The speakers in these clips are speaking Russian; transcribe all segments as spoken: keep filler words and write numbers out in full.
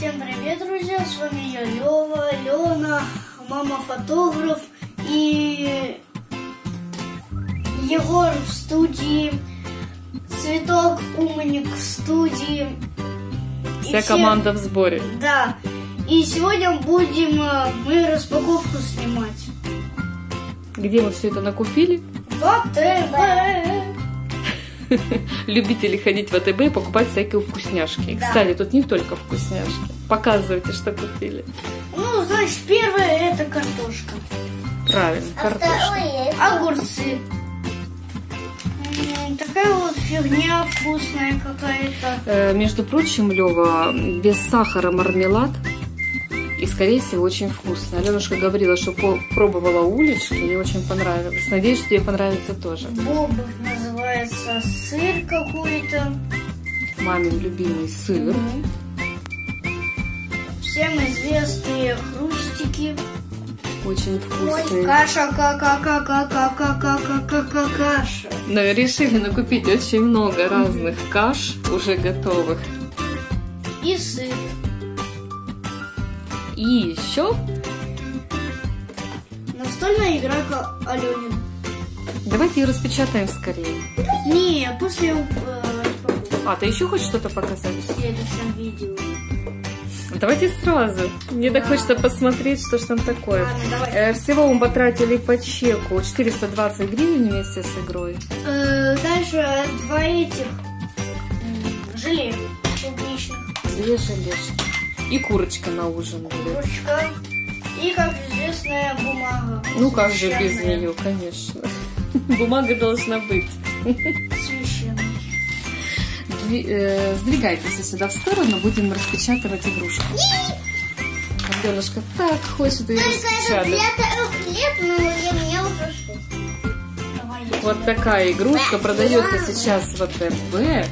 Всем привет, друзья! С вами я, Лёва, Лена, мама фотограф и Егор в студии, Цветок умник в студии. Вся все... команда в сборе. Да. И сегодня будем мы распаковку снимать. Где мы все это накупили? В АТБ. Любители ходить в АТБ и покупать всякие вкусняшки. Да. Кстати, тут не только вкусняшки. Показывайте, что купили. Ну, значит, первое это картошка. Правильно, А картошка. Огурцы. М, Такая вот фигня вкусная какая-то. Э, между прочим, Лёва, без сахара мармелад. И, скорее всего, очень вкусно. Аленушка говорила, что пробовала улички, ей очень понравилось. Надеюсь, что тебе понравится тоже. Бобок называется, сыр какой-то. Мамин любимый сыр. Мгм. Всем известные хрустики. Очень Ой, вкусный. каша, ка-ка-ка-ка-ка-ка-ка-ка-ка, каша. Но решили накупить очень много разных каш, уже готовых. И сыр. И еще... Настольная игра Аленин. Давайте ее распечатаем скорее. Не, после э, распаковки. А, ты еще хочешь что-то показать? В следующем видео. Давайте сразу. Мне так Да. хочется посмотреть, что ж там такое. Ладно, давай. Э, Всего мы потратили по чеку четыреста двадцать гривен вместе с игрой. Э, Дальше два этих м, желе клубничных. Две желешки. И курочка на ужин будет. Ручка. И, как известная, бумага. Ну как же без Священная. нее, конечно. Бумага должна быть. Священная. Дви- э, Сдвигайтесь сюда в сторону, будем распечатывать игрушку. Аленушка так хочет ее распечатать. хлеб, но мне уже шесть. Вот такая игрушка продается сейчас в АТБ.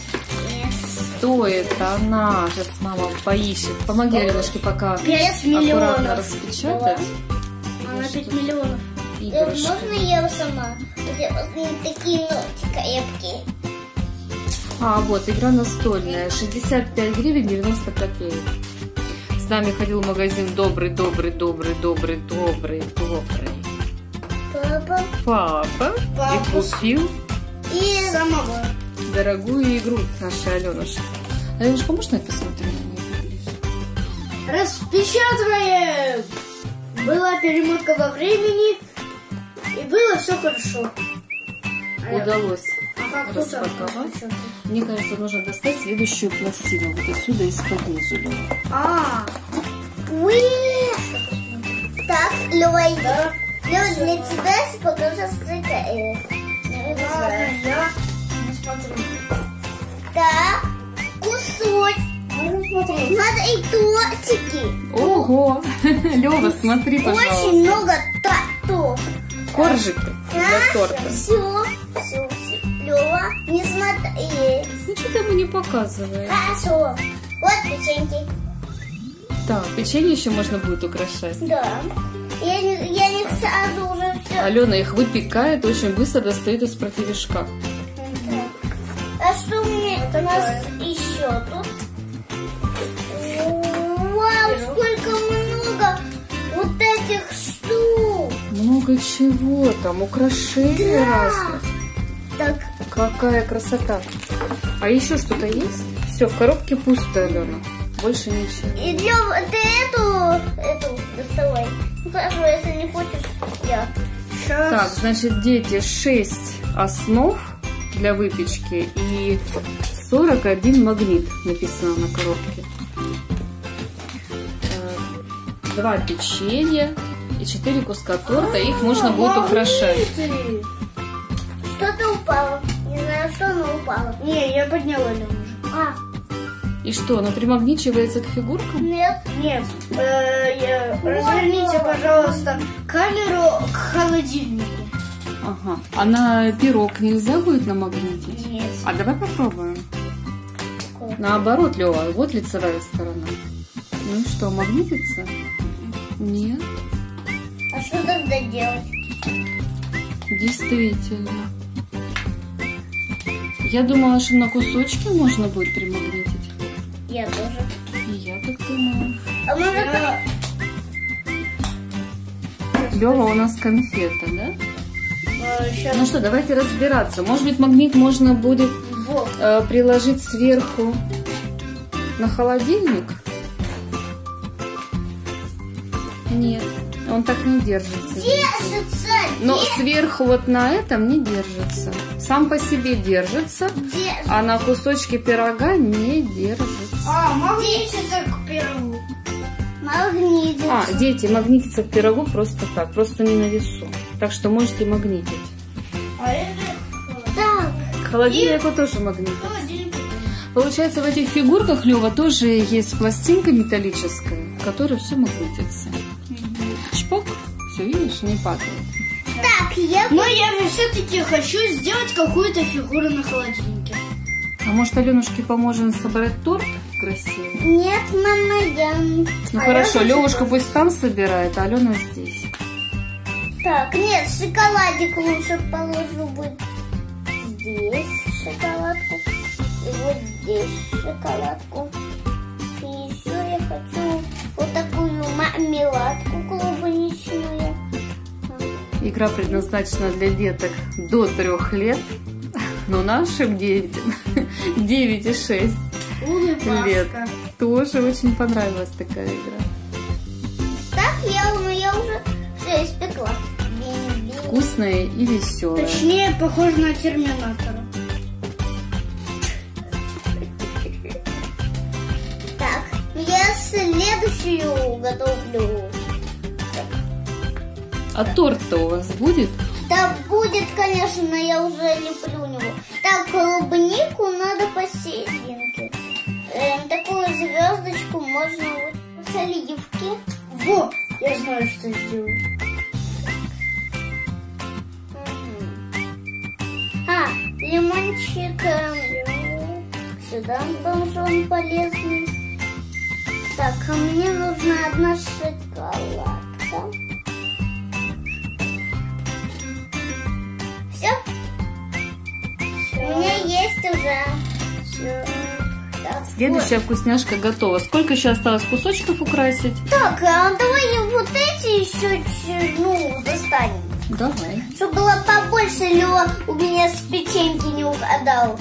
Стоит она, сейчас мама поищет. Помоги Аленушке пока пять аккуратно миллионов. распечатать. Она пять миллионов. Игрушка. Можно я сама? Такие ногти крепкие. А, вот, игра настольная. шестьдесят пять гривен девяносто копеек. С нами ходил в магазин добрый, добрый, добрый, добрый, добрый, добрый Папа. папа. Папа. И купил И самого. дорогую игру нашей Аленушки. Аленушка, можно я посмотрю на нее поближе? Распечатываем! Была перемотка во времени, и было все хорошо. Удалось А как тут распаковать. распечатать? Мне кажется, нужно достать следующую пластину. Вот отсюда, из-под низу. А, Уи. Так, Лёва, да. Лёва, для тебя покажу стыка. Ладно, я не смотрю. Так, кусочек. Можно смотреть. Надо и тортики. Ого! Лёва, смотри, пожалуйста. Очень много тортов. Коржики для торта. Все, все, все. Лёва, не смотри. Ничего ты ему не показывай. Хорошо. Вот печеньки. Так, печенье еще можно будет украшать. Да. Я не, я не сразу уже все. Алена их выпекает, очень быстро достает из противишка. А что мне у нас еще тут? Вау, сколько много вот этих штук. Много чего там, украшений Да. разных. Так, Какая красота. А еще что-то есть? Все, в коробке пусто, Алена. Больше ничего. и Лёва, ты эту, эту доставай. Ну хорошо, если не хочешь, я. Сейчас. Так, значит, дети, шесть основ для выпечки и сорок один магнит написано на коробке. Э, Два печенья и четыре куска торта. Их можно будет украшать. Магниты. Что-то упало. Не знаю, что оно упало. Не, я подняла немножко. А, И что, оно примагничивается к фигуркам? нет. Нет, э, я- разверните, пожалуйста, камеру к холодильнику. Ага. А на пирог нельзя будет намагнитить? Нет. А давай попробуем. Наоборот, Лёва, вот лицевая сторона. Ну и что, магнитится? Нет. А что тогда делать? Действительно. Я думала, что на кусочки можно будет примагнитить. Я тоже. И я так думаешь? А может, Я- Лёва, у нас конфета, да? а, щас- Ну что, давайте разбираться. Может быть, магнит можно будет Вот. э, приложить сверху на холодильник? Нет, он так не держится. держится, Но сверху вот на этом не держится. Сам по себе держится, держится. а на кусочке пирога не держится. А, магнитится к пирогу. Магнит. А, дети, магнитится к пирогу просто так, просто не на весу. Так что можете магнитить. А это Так, К холодильнику тоже магнитит. холодильник. Получается, в этих фигурках, Лёва, тоже есть пластинка металлическая, в которой все магнитится. Чпок, все, видишь, не падает. так, я... Но я же все-таки хочу сделать какую-то фигуру на холодильнике. А может, Аленушке поможем собрать торт красивый? Нет, мама, я... Ну А хорошо, я хочу Левушка пусть там собирает, а Алена здесь. Так, нет, шоколадик лучше положу будет здесь шоколадку. И вот здесь шоколадку. И еще я хочу вот такую мармеладку клубничную. Игра предназначена для деток до трех лет, но нашим детям девять и шесть лет тоже очень понравилась такая игра. Так, я, ну, я уже все испекла. Бин-бин. Вкусная и веселая. Точнее, похоже на терминатора. Так, я следующую готовлю. А торт-то у вас будет? Да будет, конечно, но я уже леплю него. Так, клубнику надо посерединке. Эм, такую звездочку можно вот с оливки. Во, я знаю, что сделаю. А, лимончик эм, сюда, потому что он полезный. Так, а мне нужна одна шоколадка. Все? У меня есть уже. Все. Так, Следующая вкусняшка готова. Сколько еще осталось кусочков украсить? вот. Так, а давай вот эти еще чуть, ну, достанем. Давай. Чтобы было побольше, Лёва у меня с печеньки не угадал.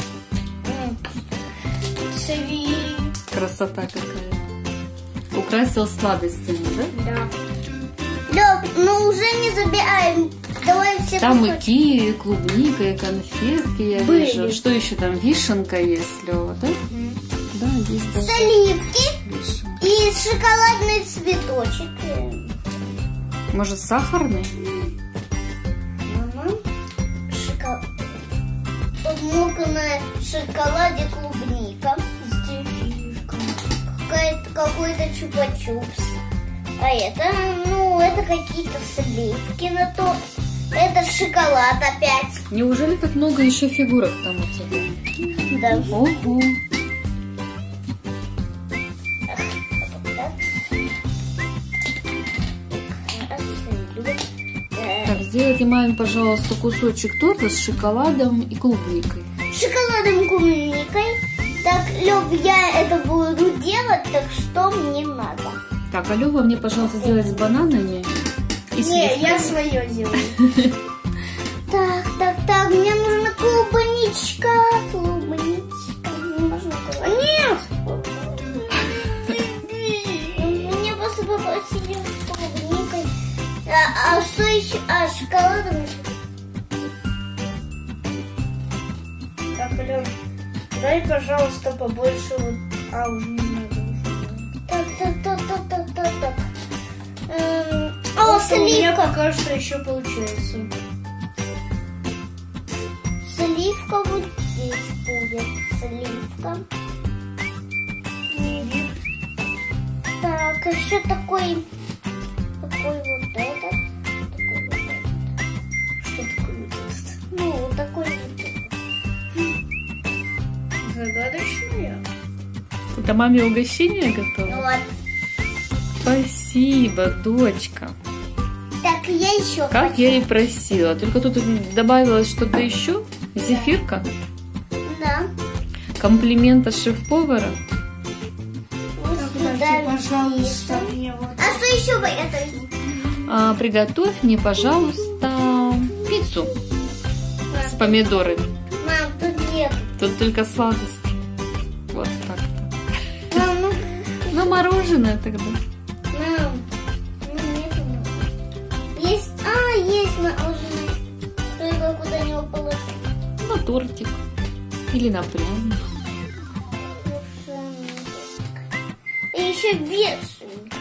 Цви. Красота какая. Украсил сладостями, да? Да. Лёв, ну уже не забираем. Давай все Там и кусочки. киви, и клубника, и конфетки, я Были. вижу. Что еще там? Вишенка есть, Лёва, да? Да, есть даже Оливки вишенка. и шоколадный цветочек. Может, сахарный? Мама, шоколад. Мука на шоколаде клубника. Какая-то- Какой-то чупа-чупс. А это, ну, это какие-то сливки на то. Это шоколад опять. Неужели так много еще фигурок там у тебя? Да. Ого! Так. Так, сделайте маме, пожалуйста, кусочек торта с шоколадом и клубникой. Шоколадом клубникой. Так, Лёв, я это буду делать, так что мне надо? Так, а Лёва мне, пожалуйста, сделать с бананами и Не, сливками. я свое делаю. Так, так, так, мне нужна клубничка. Клубничка. Мне нужна клубничка. Нет! Мне просто попросили с клубникой. А, а что еще? А, шоколадом? Так, Ален, дай, пожалуйста, побольше вот... А, уже не надо. Уже. Так, так, так, так, так, так, так. Эм, О, Просто у меня сливка. пока что еще получается. Сливка вот здесь будет. Сливка. Так, еще такой... Такой вот этот. Такой вот этот. Что такое тест? Ну, вот такой вот этот. Загадочная. Это маме угощение готово? Вот. Спасибо, дочка. Так, я еще Как хочу. я и просила. Только тут добавилось что-то еще. Зефирка. Да. Комплимент от шеф-повара. Вот Так, сюда. типа Пожалуйста, мне вот. А что еще приготовить? А, приготовь мне, пожалуйста, пиццу с помидорами. Мам, тут нет. Тут только сладости. Вот так-то. Мам, ну, Ну, мороженое тогда. мам, ну нет. Есть, а, есть мороженое. Только куда не положить. На тортик. Или на пряник. И еще вишенка.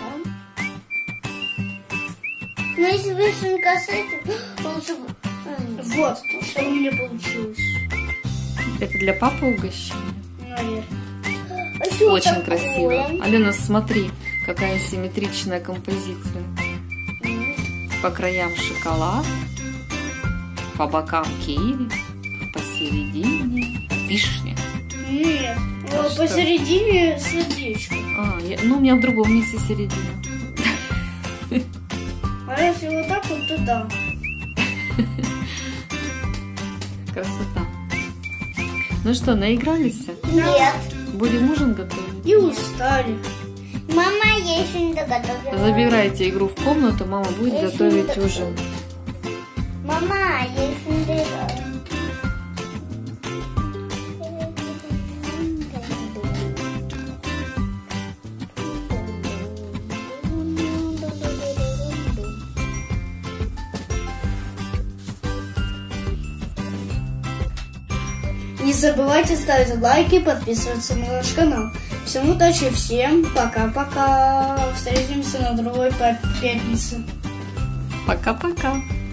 Но если вишенка с этим, лучше бы... Вот, что у меня получилось. Это для папы угощение. Наверное. А что Очень такое? красиво. Алена, смотри, какая симметричная композиция. По краям шоколад, по бокам киви, посередине вишня. Нет, А вот что? посередине сердечко. А, я- ну у меня в другом месте середина. А если вот так вот, то да. Красота. Ну что, наигрались? Нет. Будем ужин готовить? И устали. Мама, я еще не доготовила. Забирайте игру в комнату, мама будет Я готовить еще не ужин. Мама, я еще не доиграла. Не забывайте ставить лайки, подписываться на наш канал. Всем удачи, всем пока-пока. Встретимся на другой пятнице. Пока-пока.